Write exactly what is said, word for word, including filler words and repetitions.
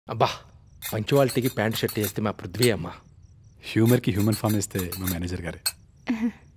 అబ్బా పంచువాలిటీకి pant shirt వేస్తే మా పృథ్వీ అమ్మ. హ్యూమర్కి హ్యూమన్ ఫామ్ వేస్తే మా మేనేజర్ గారే.